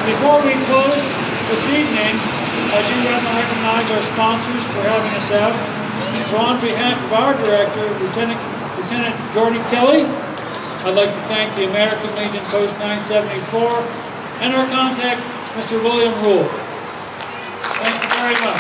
Before we close this evening, I do want to recognize our sponsors for having us out. So on behalf of our director, Lieutenant Jordan Kelly, I'd like to thank the American Legion Post 974 and our contact, Mr. William Rule. Thank you very much.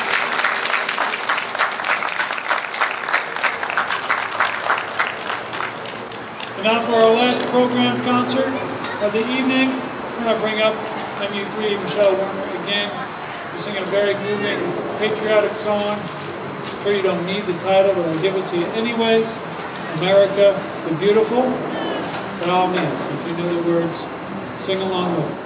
And now for our last program concert of the evening, I'm going to bring up MU3 Michelle Warner again. We're singing a very moving, patriotic song. I'm sure you don't need the title, but I'll give it to you anyways. America the Beautiful. By all means, if you know the words, sing along with it.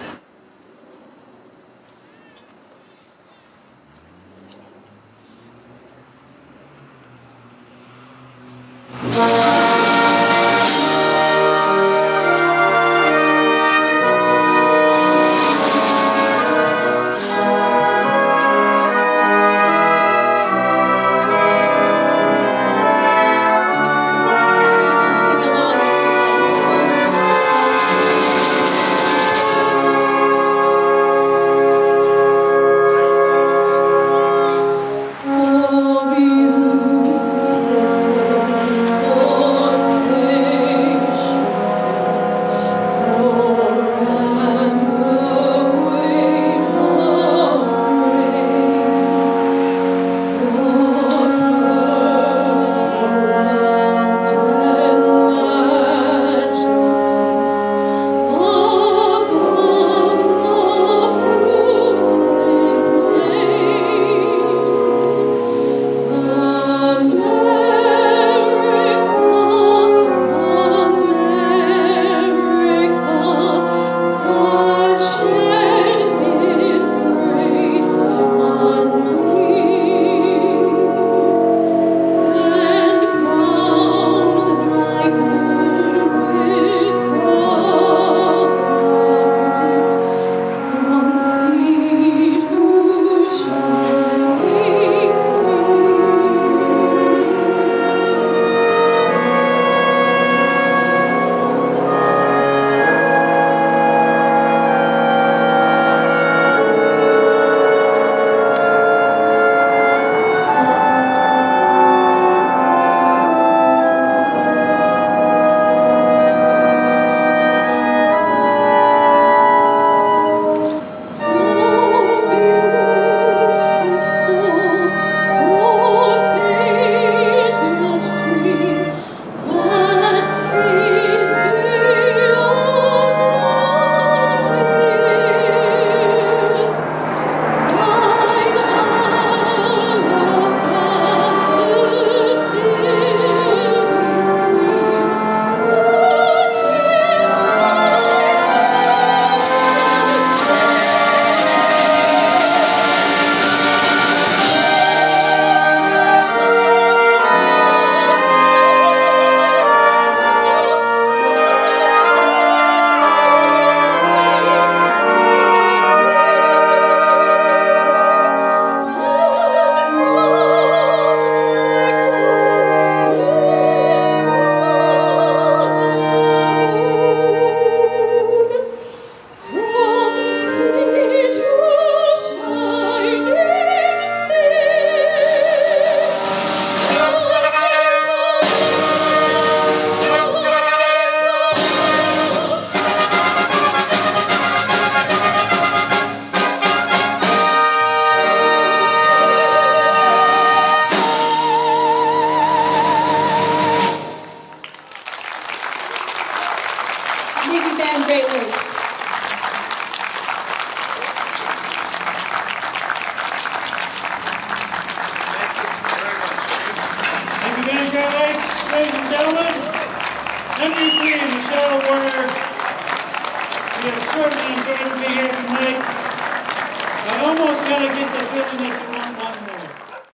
Ladies and gentlemen, MU3 Michelle Warner. We have certainly enjoyed being here tonight. I almost got to get the feeling that you